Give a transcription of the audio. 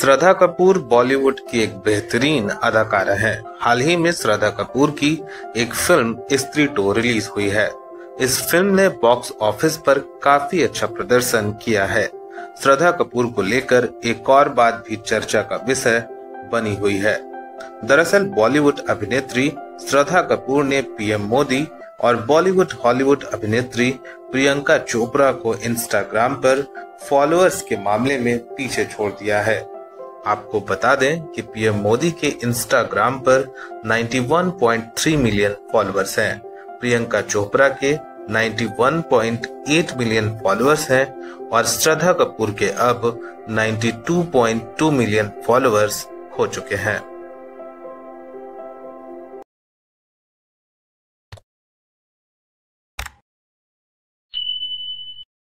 श्रद्धा कपूर बॉलीवुड की एक बेहतरीन अदाकारा है। हाल ही में श्रद्धा कपूर की एक फिल्म स्त्री 2 रिलीज हुई है। इस फिल्म ने बॉक्स ऑफिस पर काफी अच्छा प्रदर्शन किया है। श्रद्धा कपूर को लेकर एक और बात भी चर्चा का विषय बनी हुई है। दरअसल बॉलीवुड अभिनेत्री श्रद्धा कपूर ने पीएम मोदी और बॉलीवुड हॉलीवुड अभिनेत्री प्रियंका चोपड़ा को इंस्टाग्राम पर फॉलोअर्स के मामले में पीछे छोड़ दिया है। आपको बता दें कि पीएम मोदी के इंस्टाग्राम पर 91.3 मिलियन फॉलोअर्स हैं। प्रियंका चोपड़ा के 91.8 मिलियन फॉलोअर्स हैं और श्रद्धा कपूर के अब 92.2 मिलियन फॉलोअर्स हो चुके हैं।